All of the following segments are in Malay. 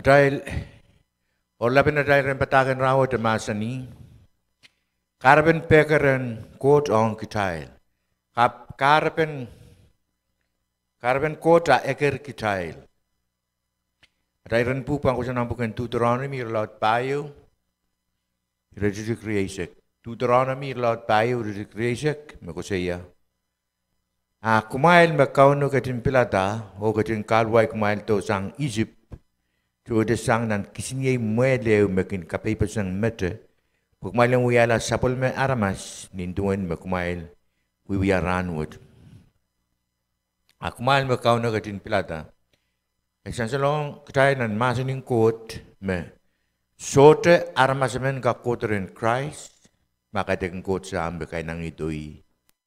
Dahil orlapin na dahil rin patakan rawa de masani. Kahrepen Pehker Koht on Kitail. Kahrepen Koht a eker Kitail. Dahil rin pupang ko sa nampukan Deuteronomy laut payo. Register creation. Deuteronomy laut payo register creation. Mako saya. Kumail makauno katin pilata o katin kalway kumail to sang Egypt. To the sang nan kisinye mwele makin kapipa sang mete. Kumail ang wiyala sapol me aramas ninduan makumail wiya ranwood. Kumail makauno katin pilata. Isang salong Kitail nan masaning Koht me. Sote aramas men ka Koht in Christ. Makatekang Koht sa ambe kay nang ito'y.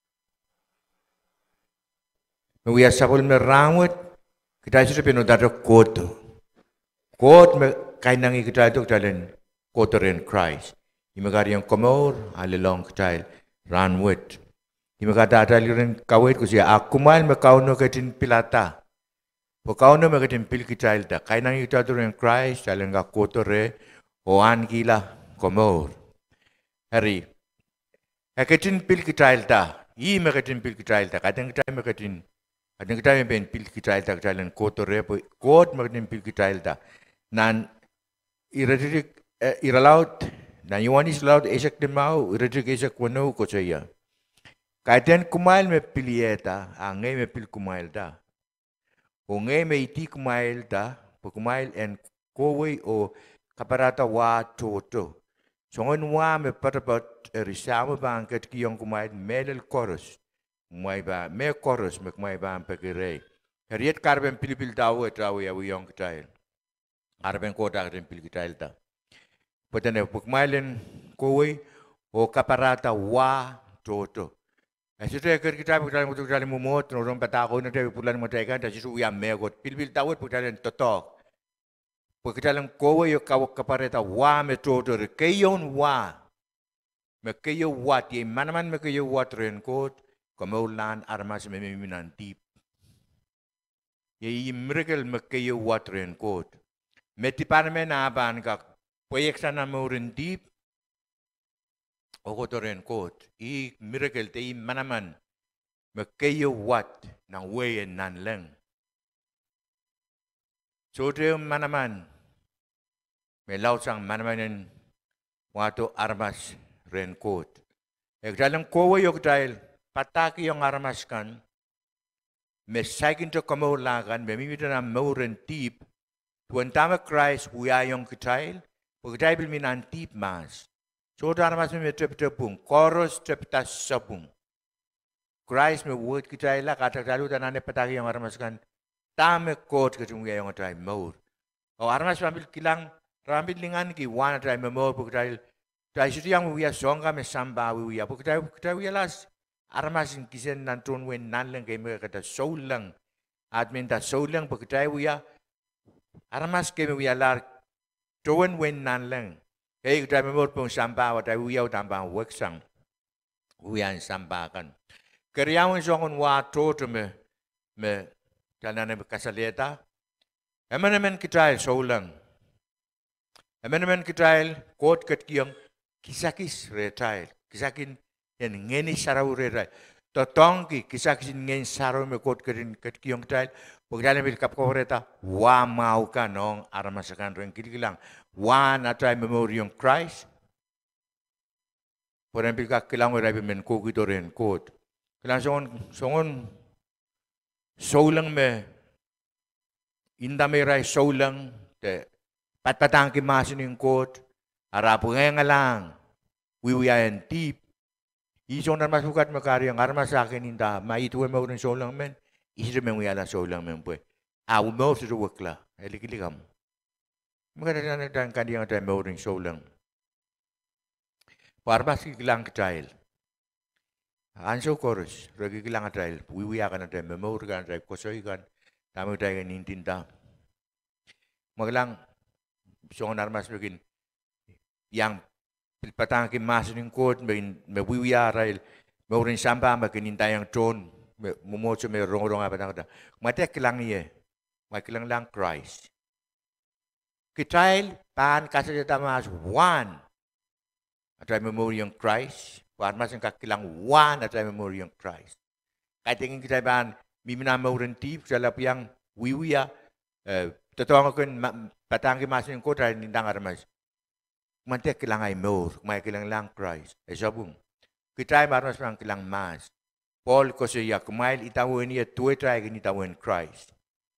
Wiya sapol me ranwood. Kitail sa pinodado Koht. Koht me kay nang Kitail to Kitail Koht in Christ. Imagari yung komor alilong Kitail ranwood. Imagadatal rin kawit ko siya. Kumail makauno katin pilata. Pagkauno magatin pil Kitail da. Kay nang Kitail rin Christ. Alin ka Koht re o angila komor. Hari. Katin pil Kitail da. I magatin pil Kitail da. Kadang Kitail magatin. Kadang Kitail magatin pil Kitail da. Kitail Koht re. Koht magatin pil Kitail da. Nan iralaut. Nan Yohanis laut esak din mau. Iradik esak wano ko saya. Kadang kumail me pilieta. Ngay me pil kumail da. O ngay me iti kumail da. Kumail en kowe o kaparata wa toto. Songon wa me patapat risama ba ang katkiyong kumail melel chorus. Kumay ba me chorus me kumay ba ang pagkirey. Kariet Kahrepen pilipil daw at raw yawiyong Kitail. Kahrepen Kota rin pil Kitail da. Pwede pagmailin kowe o kaparata wa toto. Kasi ito kita Kitail mumot, norong patako na tayo pulan mo tayo kasi suya megot. Pilipil tawad Kitail totok. Pagkitail kowe o kaparata wa me toto. Kayon wa. Makayo wa. Di manaman makayo wa rin Koht. Kamaulan armas memiminan tip. Ye miracle makayo wa rin Koht. Metipan me na aban ka. Proyek sana mo rin tip. O Koht rin Koht. I miracle te manaman. Makayo wat ng wayan nan lang. So te manaman. May laut sang manamanin. Wato armas rin Koht. Ekdalang kowe yung Kitail. Pataki yung armas kan. May sakin to kamulakan. May mimita na mo rin tip. Tuwan tama Christ. Huya yung Kitail. Pagkitail bil minan tip mas. So armas may tep-tepung. Chorus tep-tas sapung. Christ may word Kitail la. Katakalo tanan pataki yung armas kan. Tama Koht katung yung Kitail mo. O armas pambil kilang. Rambil lingan ki wana tayo mo pagkitail. Tayo siya yung wiya songa may samba wiya. Pagkitail wiya las. Armas in kisen nantun wen nan lang kay mga kata so lang. At minta so lang pagkitail wiya. Armas kay wiya lar. Tuwan wen nan lang. Kaya tayo mo pong samba wa tayo wiya utambang waksang. Wiya ang samba kan. Kariyawan siya kung wato me tanan na kasaleta. Eman naman Kitail so lang. Eman Kitail Koht katkiyang kisakis retail. Kisakin yan ngeni saraw retail. Totong kisakin ngeni saraw me Koht katkiyang Kitail. Pagdalan bil kapkoreta wa mau ka nong aramasakan rin kitikilang. Wa na tayo memoryong Christ. Porang bil kakilang rin men kukito rin Koht. Kilang songon so lang me inda may ray so lang te patpatang kimasin yung Koht. Arapo ngayon nga lang. Wiwiyayan tip. Isong na masukat makari ang armas sa akin inda. Maituwa mo rin so lang men. Isip mo wiyala so lang men po. Awo mo sa wakla. Elikilikam. Maganda na nagdang kaniyang tayo mo rin so lang. Parmas kikilang Kitail. Anso chorus. Ragikilang Kitail. Wiwiyakan na tayo. Memori ka na tayo. Kosoy ka. Tama tayo kanintinda. Magalang. So ang armas begin yang patang kimasin ng Koht may wiwiyaray may rin samba makinintay ang tron mumotso may rong-rong apa ta matek lang niya may kilang lang Christ Kitail, pan kasih tamas one. Atau memori yang Christ. Parmas yang kakilang one atau memori yang Christ. Kaya tingin kita ban, mimina maurenti, salah piang wiwiya, tetong ako patanggi mas yung kota, nindang armas. Mante kilang ay maur, may kilang lang Christ. Sabung. Kita ay marmas pang kilang mas. Paul ko siya, kumail itawin niya, tuwe tayo itawin Christ.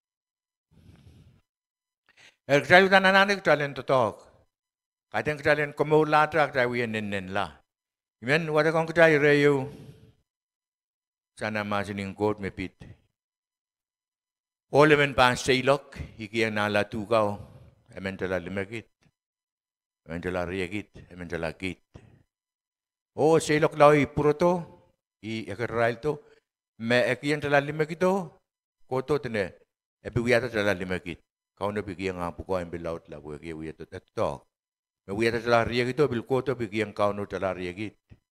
Kita yung tananan, kita yung totok. Kaya kita yung kumulata, kita yung ninin la. Amen. Wala kong kita yung reyo. Sana masining Koht mepit. Ole men pan seilok, iki yang nala tukau, emen tela limagit, emen tela riagit, emen tela git. Oh seilok lau I puroto, I ekerail to, me iki yang tela limagito, koto tene, epi wiata tela limagit. Kau na bigi yang apu kau ambil laut lah, buat kia wiata tetok. Me wiata tela riagito, bil koto bigi yang kau no tela riagit.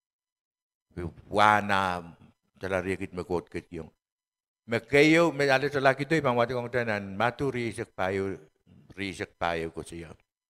Wana tela riagit me Koht ket yung. Makayo, may alis sa laki ito, ibang wati kong tanan, matu risak payo ko siya.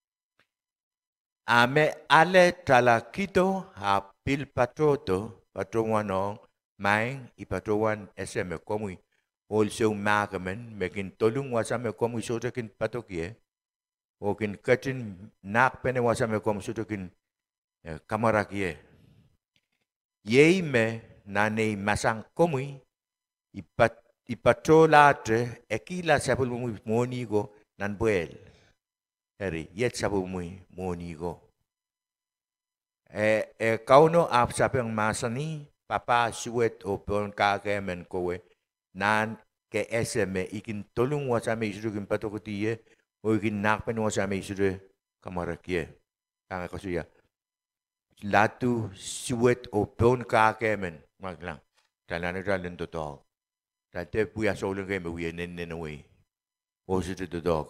Ame ale tala kito hapil patroto, patrowanong, maing ipatrowan SM komui, also makaman, makin tolong wasame komui sotakin patokye, o kin katin nakpene wasame komui sotakin kamarakye. Yei me nanay masang komui, ipatrolate ekila sabul monigo nan buel. Heri, yet sabul monigo. Kauno ap sapeng masani, papa suet o pon Kahrepen kowe, nan ke SM ikin tolong wasame isuru kin patokotiye, o ikin nakpen wasame isuru kamarakye. Kanga kasuya. Latu suet o pon Kahrepen, maglang. Talan talan totoo. Tante puya souleng kayo mawiya nen away. O sa the dog.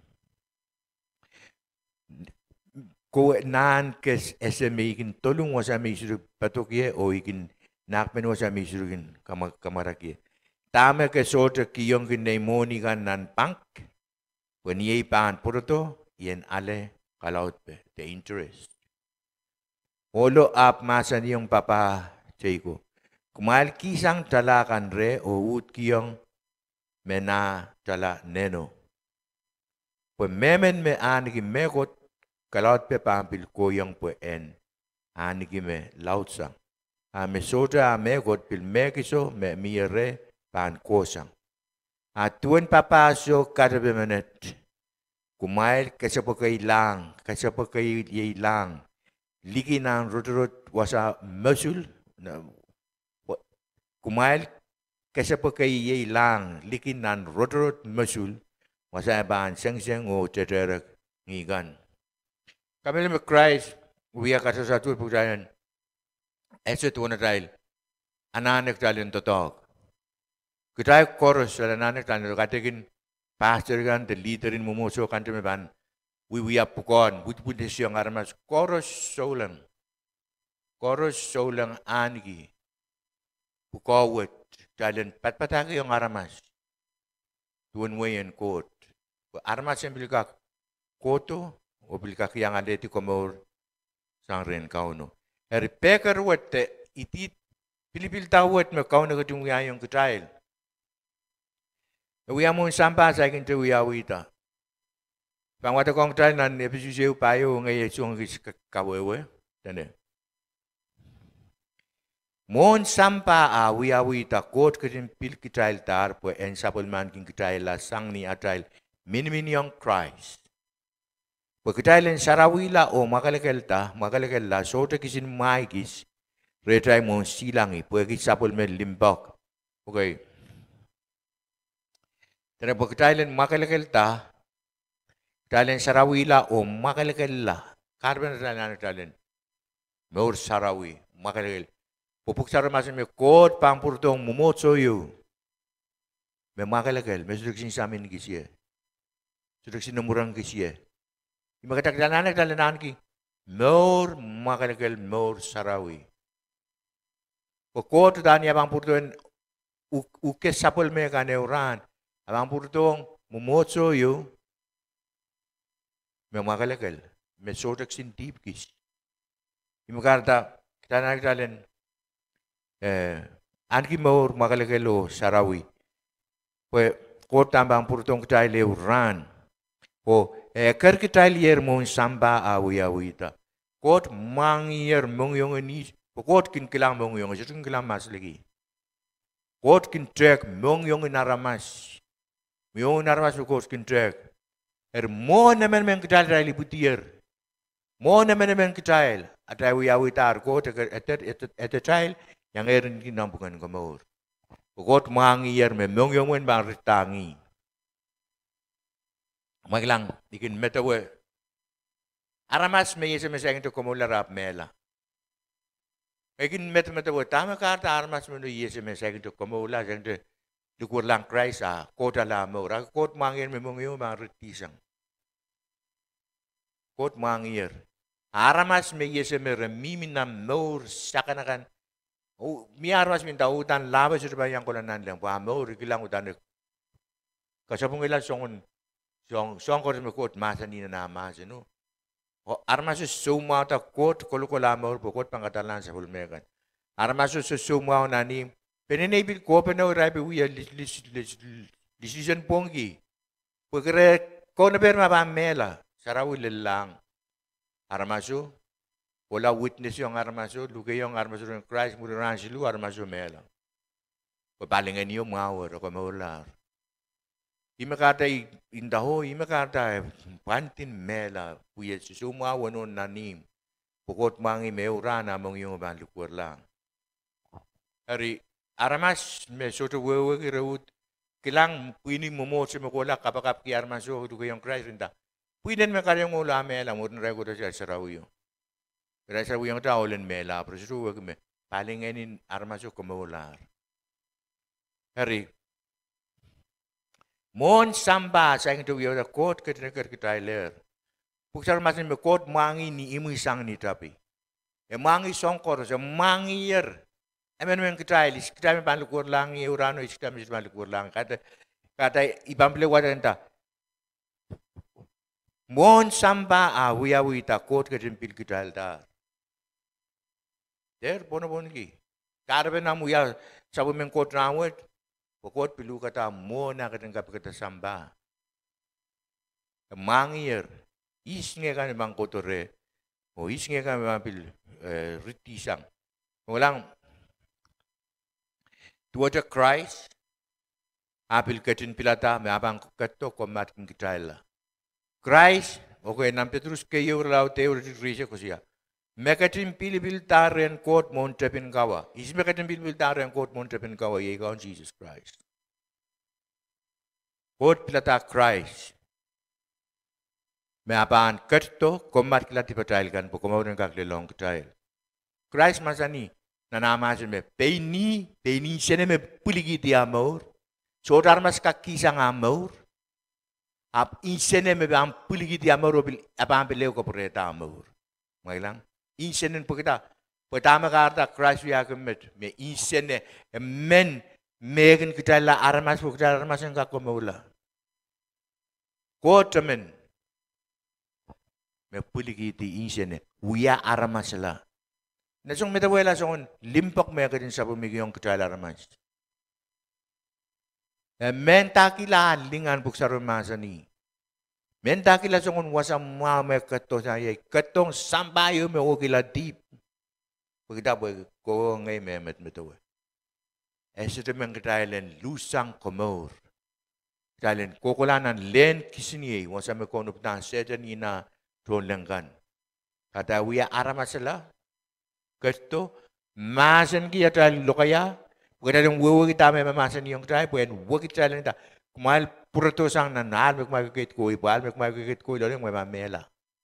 Ko nan kes SMA ikin tolong wasame isuru patokye o ikin nakpen wasame isuru kin kamarakye. Tama ke sota kiyong kin naimoni kan nan punk. When ye pan poroto, yen ale kalaut pe the interest. Olo ap masa niyong papa Jacob. Kumail kisang talakan re o ut kiyong mena tala neno. Pues memen me anigi megot kalaut pe pampil koyong po en anigi me lautsang. Me soda megot pil mekiso me mire pan kosang. Tuan papaso karabe menet. Kumail kasapakay lang liki ng rotorot wasa mesul na kumail kasapakay lang liki ng rotorot mesul wasa ban seng o teterak ngigan. Kami naman Christ uya kasasatu pujayan eset wana tail ananek talin totok. Kita chorus sa ananek talin katakin pastor kan the leaderin mumuso kan ban we are pukon but siyang armas chorus solang angi pukawet talent patpataki yung aramas tuan wayan Koht armas yang bilikak koto o bilikak yang adeti komor sang ren kauno eri Pehker wet iti pilipil tawet me kauno katung yung Kitail we amon sampa sa akin tu wita pangwata kong Kitail nan episuseu payo ngay suang kawewe tanda Mon sampa wita Koht katin pil Kitail tar po en sapulman king Kitail la sang ni atail min yung Christ. Po Kitail en sarawila o makalakel la so ta kisin maigis retay mon silangi po kis sapulmen limbok. Okay. Tara po Kitail en makalakel Kitail en sarawila o makalakel la Kahrepen na talen. Maur sarawi makalakel Pupuk sara masin me Koht pampurtong mumotso yu. Me makalakal, me sudaksin sa amin kisye. Sudaksin namurang kisye. Yung magkatagdananak talanan ki. Maur makalakal, maur sarawi. Po Koht dani abang purtong ukes sapol me kaneuran. Abang purtong mumotso yu. me makalakal, me sotak sin deep kis. Imakarta, kita nagdalen, anki maur makalakal o sarawi. Pues, Koht tambang purtong Kitail ran. O, ker Kitail yer mon samba awita. Koht mang yer mong yung ni, Koht kin kilang mong yung, kin kilang mas lagi. Koht kin trek mong yung naramas. Mong naramas Koht kin trek. Mo naman men Kitail rali butier. Mo naman men Kitail. At awita Koht et Kitail yang erin kinampukan kamor. Koht mang yer me mong yung bang ritangi. Maglang ikin metawe. Aramas me yese me sayang to komula rap mela. Ikin metawe tama karta aramas me no yese me sayang to komula sayang to lukur lang Christ kota la mo. Koht mang yer me mong yung bang ritisang. Koht mang yer. Aramas me yese me remimi na mo sakanakan. Oh, mi aramas minta utan labas sa bayang ko lang lang. Mo rigilang utan. Kasapong ilan song ko rin Koht masa ni na masa no. Armas suma ta Koht kolukula mo Koht pangkatalan sa hulmegan. Armas suma na ni penenabil ko penaw rabi uya decision pongi. Pagre ko na berma ba mela sarawi lang. Armaso wala witness yung armaso, lugay yung armaso ng Christ, muriran silu armaso mela. Papalingan niyo mawar o kamawalar. Imakata indaho, imakata pantin mela, puya susuma wanon nanim. Pukot mangi meurana mong yung balukur lang. Hari aramas me soto wewe kirawut kilang pwini mo sa makola kapakap ki armaso lugay yung Christ rinda. Pwiden makaryong mula mela, murin rego ta siya sarawiyo. Pero sa wiyang tao len mela, pero sa ruwag me, palinganin armaso kamawalar. Hari, mon samba sa ingin tuwiyo na Koht ketinakar Kitail. Puksar masin me Koht mangi ni imu isang ni tapi. Mangi songkor, mangi yer. Amen men Kitail, Kitail me panlukur lang, urano Kitail me panlukur lang. Kata ibample wadanta. Mon samba awita Koht ketinpil Kitail dar. Der bono ki. Kahrepen namu ya sabu men Koht nawet. Koht pilu kata mo na katengkap kata samba. Mangir isnge kan bang kotore. O isnge kan bang pil ritisang. Walang tuwa Christ apil katin pilata me abang kato komat kin Kitail. Christ okay nam Petrus kayo raw teo rise ko siya. Mekatin pilibil taren Koht montepin kawa. Is mekatin pilibil taren Koht montepin kawa ye kaun Jesus Christ. Koht pilata Christ. Me apaan kerto komat kilati Kitail kan po komawin kaklelong Kitail. Christ masani nanamasin me peni sene me puligi di amor. Sodar mas kakisang amor. Ap insene me am puligi di amor obil apaan pileo ko pureta amor. Mailang insenen po kita. Pertama kata Christ ya kemet me insene men megen kita la armas po kita armas yang kako maula. Koht men me puligi di insene uya armas la. Nasong metawela song limpak me kadin sa pumigiyong Kitail armas. Men takila lingan po sa rumasa ni. Menta kila songon wasa mame kato saya katong sambayo me okila deep. Pagkita ko ngay memet metawe. Esito men Kitailen lusang komor. Kitailen kokolanan len kisini wasa me konup na sedan ina tolengkan. Kata wiya aramasala kato masan ki atal lokaya. Pagkita yung wewe kita me mamasan yung Kitail puen wagi Kitailen ta. Kumail purato sang nanal mek magkikit ko ipal mek magkikit ko lo yung may mamela.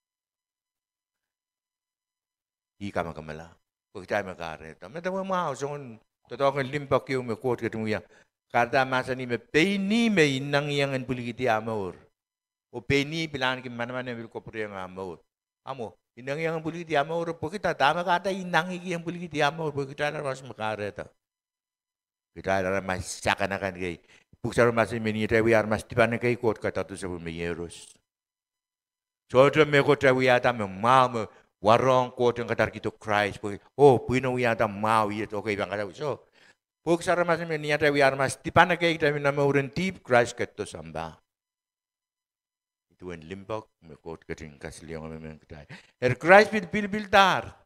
Ika makamala. Pag tayo makaret. Metawa mo son totoo ng limpak yung me Koht ketumuya. Karta masa ni me peni me inang yang en puligiti amor. O peni pilan ki manaman yung ko puri ang amor. Amo inang yang puligiti amor po kita tama kata inang iki yang puligiti amor po kita na mas makaret. Kita na mas sakanakan kay Puksar masih menyirai armas di mana kay Koht kata tu sebelum menyeros. Soalnya mereka terwiyata mau warong Koht yang kata kita Christ. Oh, puino wiyata mau iya oke bang kata so. Puk sara mas niata wiyar mas di pana kayak kita nama orang tip Christ keto samba. Itu yang limbok mereka keting kasih liang memang kita. Christ bil tar.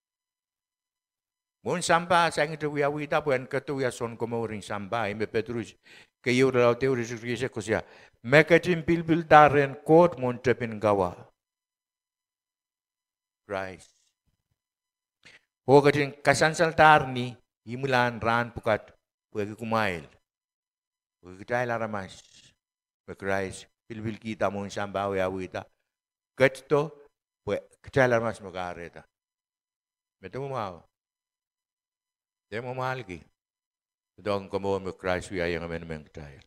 Mun samba saya itu wiyawita bukan keto ya son komo orang samba. Ime Petrus kayu dalau teori sekrisya kusia. Mereka bil tar en Koht mun tepin gawa. Christ. Ho keting kasansal tar ni imulan ran pukat pergi kumail. Pergi Kitail aramas. Christ bil kita mun samba wiyawita. Keto Kitail aramas magareta. Metu mau. Dia mau mahal lagi. Dong komo mo Christ wiya yang amen Kitail.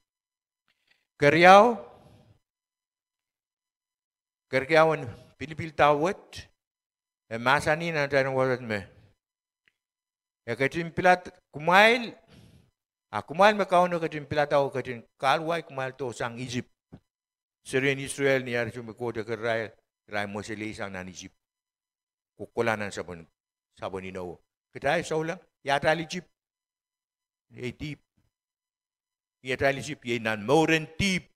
Keryawan pilipil tawat. Masa ni na tayo wadat me. Katin pilat kumail. Kumail makaon katin pilat tao katin kalway kumail to sang Egypt. Seren Israel ni ari cuma Koht ke Israel. Rai Mosele sang nan Egypt. Kukulanan sabon inawo. Kita saulang ya tali Egypt. Ye deep. Ya tali Egypt ye nan moren deep.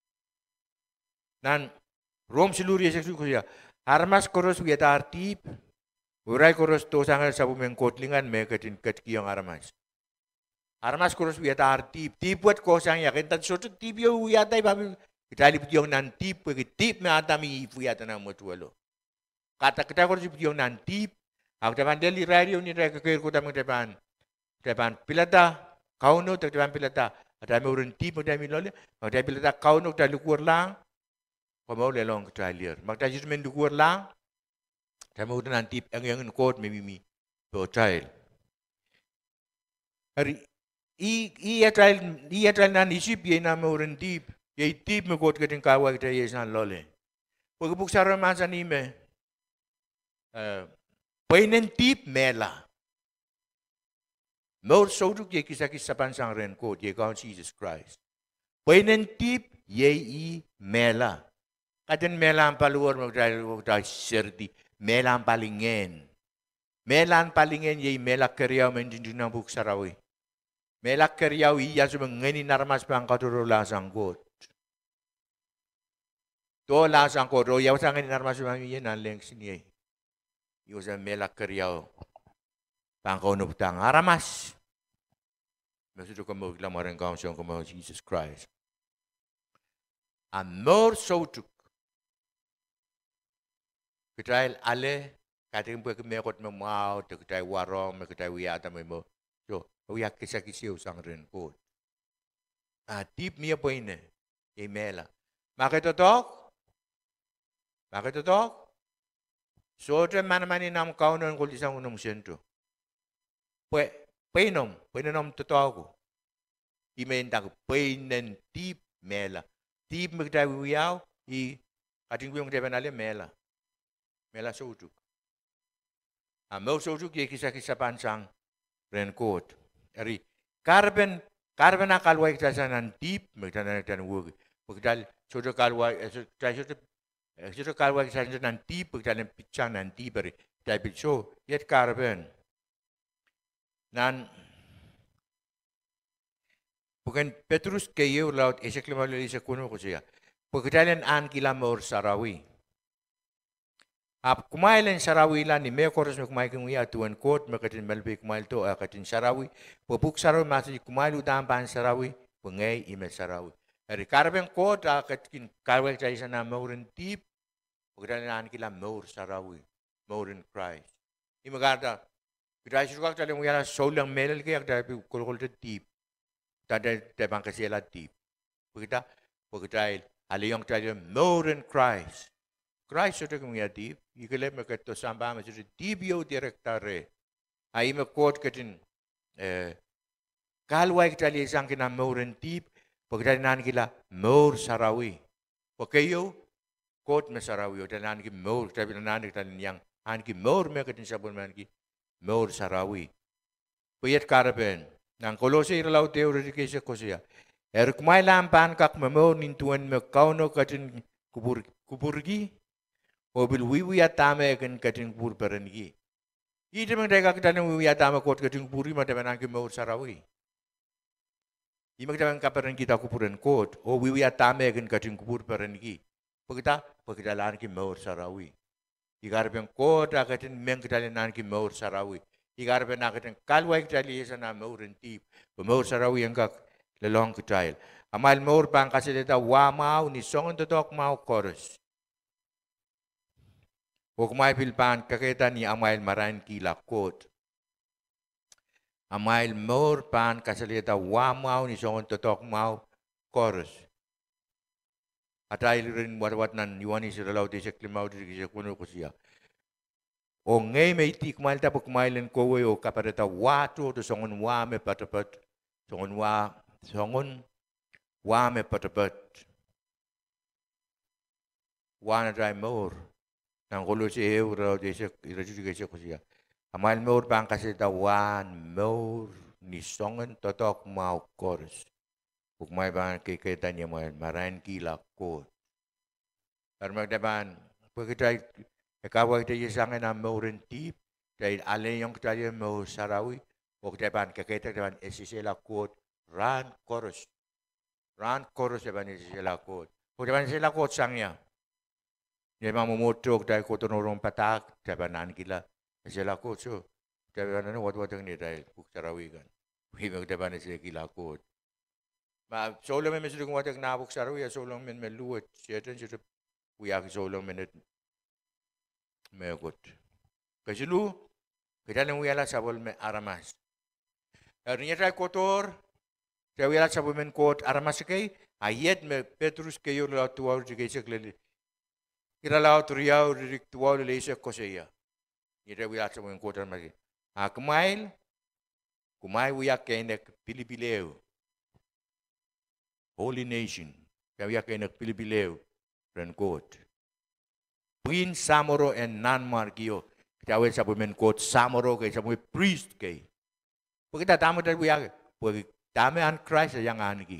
Nan Rom seluruh Yesus kuya. Armas koros wiyata artip. Urai koros to sangal sabu mengkotlingan me katin katkiyang armas. Armas koros wiyata artip. Tip buat kosang ya. Kentan soto tip yo wiyata ibabi. Kita lipat yung nan tip. Tip me atami wiyata na motualo. Kata kita koros yung nan tip. Ako tapan deli radio ni rai kakir ko tamang tapan pilata. Kauno tapan pilata. Atami urun tip mo dami lole. Atami pilata kauno talukur lang. Kau lelong Kitail. Makta Jesus mendukur lang. Kami udah nanti yang Koht mimi Kitail. Hari iya Kitail nan isip ye nama orang tip. Ye tip me Koht keting kawa kita ye san lole. Pagabuk sara masa ni me. Painen tip mela. More soduk ye kisah pansang ren Koht ye kawan Jesus Christ. Painen tip ye mela. Kadang melang paluar magdai serdi melang palingen. Melang palingen ye melak kerjau menjunjung buk sarawi. Melak kerjau iya cuma ngeni narmas pangkaturo lasang Koht. To lasang Koht ro yaw sang ngeni narmas pangkaturo naleng sini. Yo sa melak kerjau pangkaturo tang aramas. Maksudnya kamu lamaran kaum siang kamu Jesus Christ. Amor sautuk. Kitail ale kating buat kemekot memau tu Kitail warong Kitail wiyata memo. So wiyak kisah usang ren Koht. Tip mia poine emaila. Makitotok. So tu mana nam kau non kul isang unong sento. Painom totok. Imen tak painen tip mela. Tip Kitail wiyaw kating buat Kitail ale mela. Mela soduk. Mau soduk ye kisah pansang ren Koht. Ari Kahrepen akalway kita nan tip magtanan wug. Pagdal soduk kalway soduk kalway kita nan tip pagdalan pitchang nan tip ari dai so yet Kahrepen. Nan bukan Petrus kayo laut eseklemali sa kuno ko siya. Pagdalan an kilamor sarawi. Kumailan sarawi lan ni may koros mo kumail kung iya tuan Koht makatin malbi kumail to katin sarawi pupuk sarawi masih kumail udang pan sarawi pengay ime sarawi. Dari Kahrepen Koht katin kalway tayo sa na maurin tip pagdalaan kila maur sarawi maurin Christ. Imagada kita suka tayo mo yana solang melal kaya tayo kulkul tip tayo bang kasila tip. Pagkita aliyong tayo maurin Christ. Christ sudah kemudian ikalap mereka sambah macam tibio direktare. Ayam Koht ketin kalway kita lihat sang kena mauren tip pagdanan kila maur sarawi. Pakayo Koht me sarawi dan nan ki maur tapi nan kita yang an ki maur mereka ketin sabun man ki maur sarawi. Payat Kahrepen nang Kolose iralau teori kisah kosia. Kumai lampan kak maur nintuan me kauno ketin kuburgi. Obil wiwi atame kan kating pur perengi. Ide mang dega kita nang wiwi atame kot kating puri mata benang mau sarawi. Imak dalam kaparan kita kupuran kot. O wiwi atame kan kating pur perengi. Pagkita lan ki mau sarawi. Ikarpen kot akatin meng kita lan ki mau sarawi. Ikarpen akatin kalwai kita lihat na mau rentip. Mau sarawi yang kak lelong Kitail. Amal mau bang kasih deta wa mau ni songon totok mau chorus. Hukumay Pilpan kakita ni amail maran kila Koht. Amail more pan kasalita wamaw ni songon totok mau chorus. At ay rin wat nan yuani si Ralaw di sa klimaw di sa kuno ko siya. O ngay may ti kumail tapo kumailan ko o kaparita wato to songon wame patapat. Songon wame patapat. Wana dry more. Nang kulo si Euro di sa irajudi kasi ko siya. Amal more bang kasi tawan more ni songen totok mau chorus. Pukmay bang kikita niya mo maran kila Koht. Pero magdaban, pagkita ikawag tayo sa akin na more tip, dahil alay yung tayo mo sarawi, pagdaban kikita daban isisila Koht, ran chorus. Ran chorus daban isisila Koht. Pagdaban sila Koht sangya. Jadi mamumotok dahil ko tunurong patak, tabanan kila. Sila Koht so, tabanan wat-wat ang nidahil, buksarawi kan. Himag tabanan sila kila Koht. Solong men sudah kumatak na buksarawi, solong men meluat. Siya siya uyak solong men mekot. Kasi lu, kita lang uyala sabol men aramas. Rinya tayo kotor, tayo uyala sabol men Koht aramas kay, ayat me Petrus kayo la tuwaw jigay sa klali. Kiralaw turiyaw dirik tuwaw lisa ko siya. Ira wiyak sa mga Koht aramas. Kumail wiyak kay nek Pilipilew. Holy nation. Kaya wiyak kay nek Pilipilew. Ren Koht. Prin Samoro and non-markiyo. Kaya wiyak sa mga Koht Samoro kay sa mga priest kay. Pagkita tamo tayo wiyak. Pagkita tamo ang Christ ang anigi.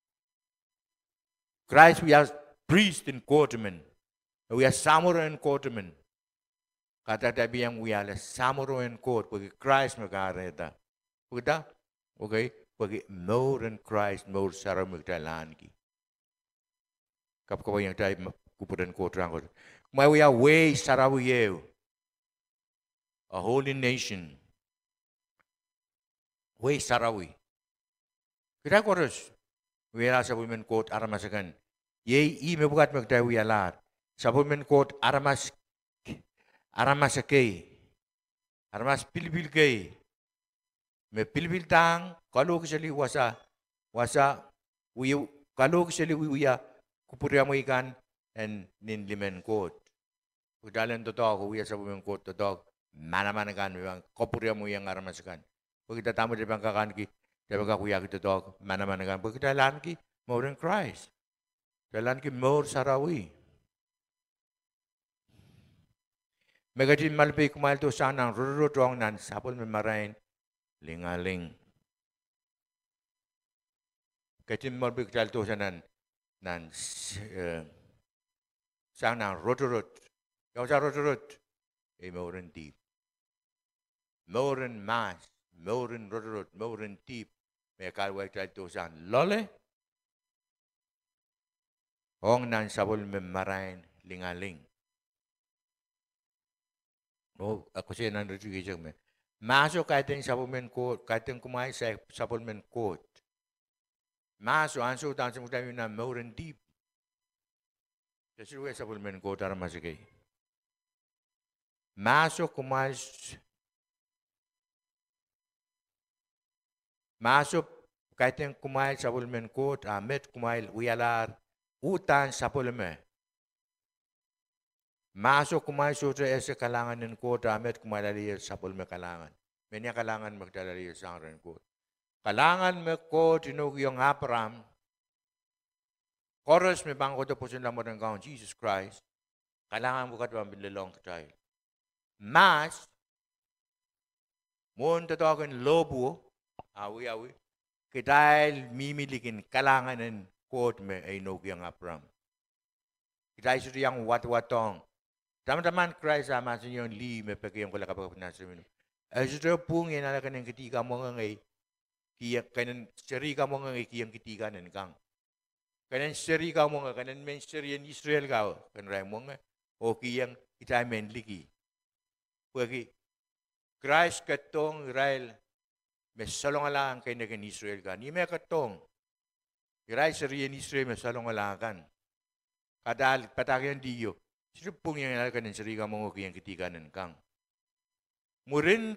Christ wiyak priest in Kohtman. Wiyak Samoro in Kohtman. Kata tabi yang wiyala Samoro and Koht pagi Christ makareta. Pagkita, okay, pagi more in Christ more sarang magtalaan ki. Kapkawa yang tayo kupudan Koht rangkot. May wiya way sarawiyew. A holy nation. Way sarawi. Kita korus. Wiyala sa bumen Koht aramasakan. Yay ime bukat magtayo wiyalar. Sa bumen Koht aramas sakay. Aramas pilipil kay. May pilipil tang, kalau kisali wasa, uyu, kalau kisali uya, kupurya mo ikan, and ninlimen Koht. Pagdalan to ako, uya sa bumeng Koht to dog, mana kan, kupurya mo yang aramasakan. Pagkita tamo di bang kakan ki, di bang kakuya ki to dog, mana kan. Pagkita lan ki, more in Christ. Dalan ki more sarawi. Magadim malpay kumail to sanang rurutong nan sapol memarain lingaling. Katim malpay kumail to sanan nan sanang rurut. Kau sa rurut, mauren tip. Mauren mas, mauren rurut, mauren tip. May kalway kumail to san lole. Hong nan sapol memarain lingaling. Oh, ako siya nang rejigay me. Maso kahit yung supplement Koht, kahit yung kumain sa supplement Koht. Maso, anso, tanso mo tayo na more and deep. Kasi yung supplement Koht, ara masigay. Maso, kumain, maso, kahit yung kumain supplement Koht, met kumain, uyalar, utan supplement. Masuk kumay sutra sa kalangan ng Koht, amet kumalaliya sa pulme kalangan. Menya kalangan magdalaliya sa rin Koht. Kalangan me Koht, tinug yung Abraham. Chorus me bangko to po sila mo ng gaon, Jesus Christ. Kalangan mo katwa bililong Kitail. Mas, muon tatawagan lobo, awi. Kitail mimilikin kalangan ng Koht me ay nog yung Abraham. Kitail sutra yung wat-watong. Teman-teman Christ sama senyum li mepeke yang kula kapag pinasmin. Sudah pung yang ala kanang ketiga mo ngay kiyak kanan seri ka mo ngay kiyang ketiga nan kang. Kanan seri ka mo nga kanan men seri yang Israel ka kan ray mo nga o kiyang itay men liki. Pagi Christ katong Israel mesalong ala ang kay nagan Israel ka. Ni me katong Christ seri yang Israel mesalong ala kan. Kadal patakyan diyo. Sino pong yung ala kanan seri ka mo kiyang ketiga nan kang. Murin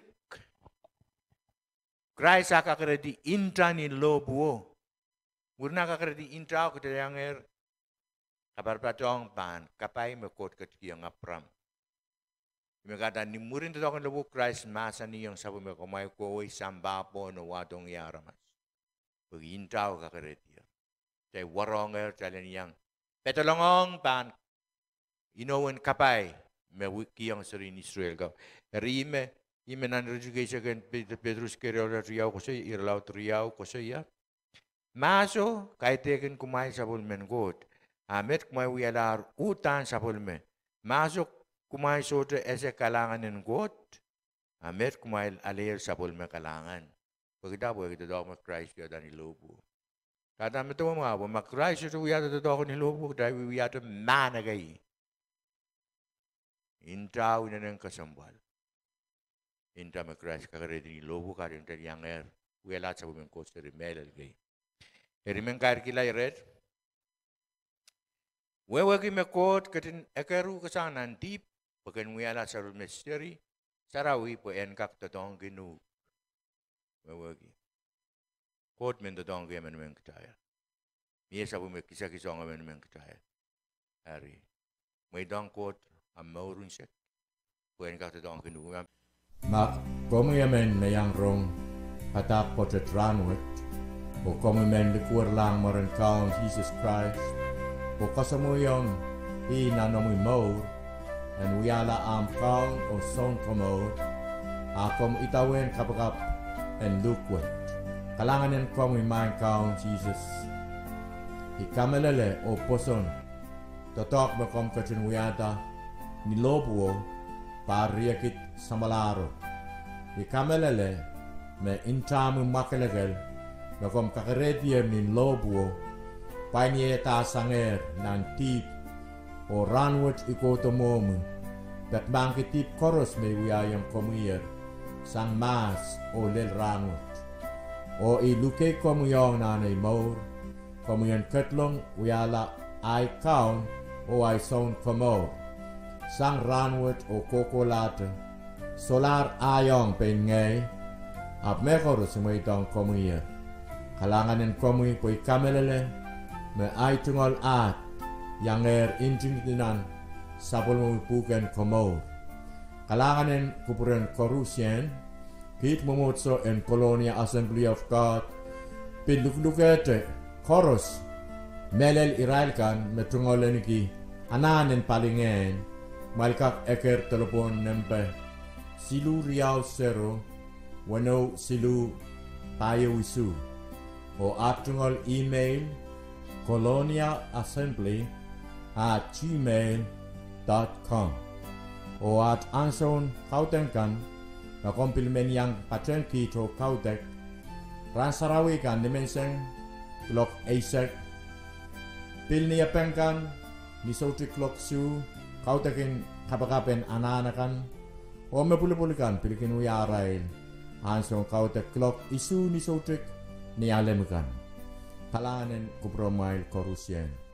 Christ akakredi inta ni lobuo. Murna akakredi inta ko tayanger kabar patong pan kapay mekot ket kiyang apram. Imekata ni murin to kan lobu Christ masa ni yung sabu me komay ko oi sambapo no wadong yaramas. Pag inta akakredi. Tay waronger talen yang petolongong pan inowen kapay me kiyang serin Israel ka. Rime ime nan education kan Petrus kereo riau ko say irlaw riau ko say ya. Maso kay teken kumay sa bulmen Koht. Amet kumay wialar utan sa bulmen. Maso kumay sote ese kalangan ng Koht. Amet kumay alir sa bulmen kalangan. Pagkita daw mag Christ ya dan ilobo. Kata meto mo nga mag Christ ito wiya daw ni ilobo dahil wiya to managay. Intaw na ng kasambal. Inta mag Christ kakaredi ni lobo ka rin yang wala sa bulmen Koht sa rimel gay. Erimen kair kilai red. Wewagi me Koht katin ekeru kasang nanti pakan wiala sarul misteri sarawi po enkak totong ginu. Wewagi. Koht men totong ge men Kitail. Mie sabu me kisah-kisah men Kitail. Hari. May dong Koht am maurun set. Po enkak totong ginu. Ma komu yamen na yang rong patak potet ranwet. O komu men likur lang maran kaon Jesus Christ. O kasamu yung nanomu maur. And wiala am kaon o son komo. Akom itawin kapakap and lukwet. Kalanganin komu main kaon Jesus. Ikamelele o poson. Totok bakom katin wiata. Nilobuo. Pariakit samalaro. Ikamelele me intamu makelegal. Bakom kakarediam nin lobuo. Panye ta sanger nan tip. O ranwat ikoto momu. Dat bangki tip koros me wiyayam komuyer. Sang mas o lel ranwat. O iluke komuyong nanay maur. Komuyan ketlong wiyala ay kaun o ay son komor. Sang ranwat o kokolate. Solar ayong pengay. Ap mekoros mo itong komuyer. Kalanganin komu po'y kamelele, me ay tungol at, yang injing dinan, sapol mo ipuken komo. Kalanganin kupuren korusyen, kit mumutso en Colonia Assembly of God, pinluklukete, koros, melel irailkan, me tungolen ki, ananen palingen, malkak eker telepon nempe, silu riau sero, wano silu tayo wisu. O atungol email coloniaassembly@gmail.com o at anson kautenkan na kompilmen yang paten kito kautek ransarawi kan dimenseng klok eisek pilnia pengkan nisoti klok su kautekin kapakapen ananakan o mepuli-pulikan pilikin uyarail anson kautek klok isu nisotik ni alemukan. Kalanen kupromail korusyen.